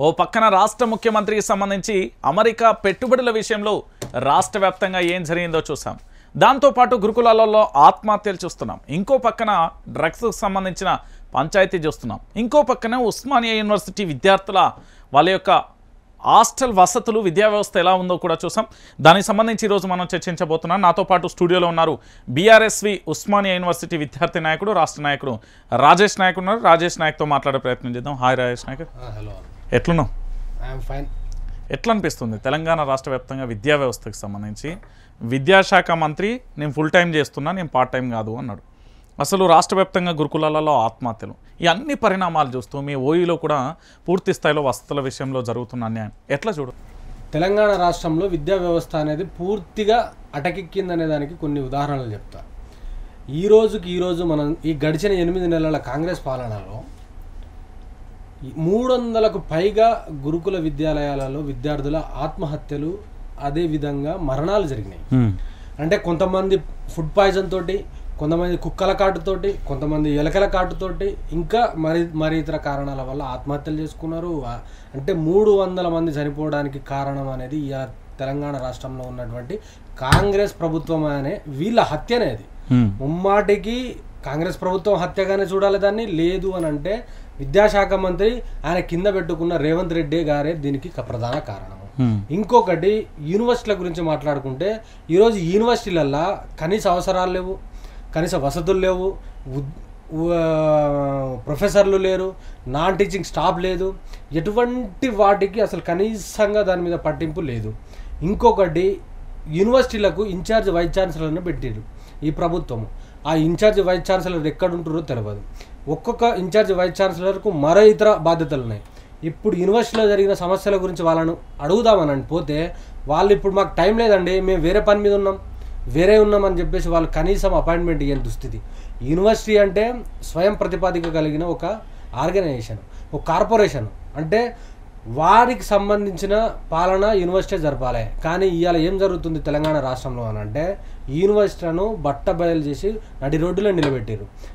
ఓ పక్కన రాష్ట్ర ముఖ్యమంత్రికి సంబంధించి అమెరికా పెట్టుబడుల విషయంలో రాష్ట్ర వ్యాప్తంగా ఏం జరిగిందో చూసాం. దాంతోపాటు గురుకులాలలో ఆత్మహత్యలు చూస్తున్నాం. ఇంకో పక్కన డ్రగ్స్కు సంబంధించిన పంచాయతీ చూస్తున్నాం. ఇంకో పక్కన ఉస్మానియా యూనివర్సిటీ విద్యార్థుల వాళ్ళ యొక్క హాస్టల్ వసతులు విద్యా వ్యవస్థ ఎలా ఉందో కూడా చూసాం. దానికి సంబంధించి ఈరోజు మనం చర్చించబోతున్నాం. నాతో పాటు స్టూడియోలో ఉన్నారు బీఆర్ఎస్వి ఉస్మానియా యూనివర్సిటీ విద్యార్థి నాయకుడు రాష్ట్ర నాయకుడు రాజేష్ నాయక్ ఉన్నారు. రాజేష్ నాయక్తో మాట్లాడే ప్రయత్నం చేద్దాం. Hi Rajesh Nayak, hello. ఎట్లున్నావు? I'm fine. ఎట్లా అనిపిస్తుంది తెలంగాణ రాష్ట్ర వ్యాప్తంగా విద్యా వ్యవస్థకు సంబంధించి విద్యాశాఖ మంత్రి నేను ఫుల్ టైం చేస్తున్నా, నేను పార్ట్ టైం కాదు అన్నాడు. అసలు రాష్ట్ర వ్యాప్తంగా గురుకులాలలో ఆత్మహత్యలు, ఈ అన్ని పరిణామాలు చూస్తూ మీ ఓయిలో కూడా పూర్తి స్థాయిలో వసతుల విషయంలో జరుగుతున్న అన్యాయం ఎట్లా చూడు? తెలంగాణ రాష్ట్రంలో విద్యా వ్యవస్థ అనేది పూర్తిగా అటకెక్కిందనే దానికి కొన్ని ఉదాహరణలు చెప్తా. ఈరోజు మనం ఈ గడిచిన 8 నెలల కాంగ్రెస్ పాలనలో 300కు పైగా గురుకుల విద్యాలయాలలో విద్యార్థుల ఆత్మహత్యలు, అదేవిధంగా మరణాలు జరిగినాయి. అంటే కొంతమంది ఫుడ్ పాయిజన్ తోటి, కొంతమంది కుక్కల కాటుతోటి, కొంతమంది ఎలకల కాటుతోటి, ఇంకా మరి ఇతర కారణాల వల్ల ఆత్మహత్యలు చేసుకున్నారు. అంటే 300 మంది చనిపోవడానికి కారణం అనేది ఈ తెలంగాణ రాష్ట్రంలో ఉన్నటువంటి కాంగ్రెస్ ప్రభుత్వం అనే వీళ్ళ హత్యనే. అది ముమ్మాటికి కాంగ్రెస్ ప్రభుత్వం హత్యగానే చూడాలి దాన్ని. లేదు అని అంటే విద్యాశాఖ మంత్రి ఆయన కింద పెట్టుకున్న రేవంత్ రెడ్డి గారే దీనికి ప్రధాన కారణం. ఇంకొకటి యూనివర్సిటీల గురించి మాట్లాడుకుంటే ఈరోజు యూనివర్సిటీలల్లో కనీస అవసరాలు లేవు, కనీస వసతులు లేవు, ప్రొఫెసర్లు లేరు, నాన్ టీచింగ్ స్టాఫ్ లేదు, ఎటువంటి వాటికి అసలు కనీసంగా దాని మీద పట్టింపు లేదు. ఇంకొకటి యూనివర్సిటీలకు ఇన్ఛార్జ్ వైస్ ఛాన్సలర్ని పెట్టారు ఈ ప్రభుత్వము. ఆ ఇన్ఛార్జ్ వైస్ ఛాన్సలర్ ఎక్కడుంటారో తెలియదు. ఒక్కొక్క ఇన్ఛార్జ్ వైస్ ఛాన్సలర్కు మరో ఇతర బాధ్యతలు ఉన్నాయి. ఇప్పుడు యూనివర్సిటీలో జరిగిన సమస్యల గురించి వాళ్ళను అడుగుదామని పోతే వాళ్ళు ఇప్పుడు మాకు టైం లేదండి, మేము వేరే పని మీద ఉన్నామని చెప్పేసి వాళ్ళు కనీసం అపాయింట్మెంట్ ఇవ్వని దుస్థితి. యూనివర్సిటీ అంటే స్వయం ప్రతిపాదిక కలిగిన ఒక ఆర్గనైజేషన్, ఒక కార్పొరేషన్. అంటే వారికి సంబంధించిన పాలన యూనివర్సిటీ జరపాలి. కానీ ఇవాళ ఏం జరుగుతుంది తెలంగాణ రాష్ట్రంలో అని అంటే యూనివర్సిటీలను బట్టబయలు చేసి నడి రోడ్డులో నిలబెట్టారు.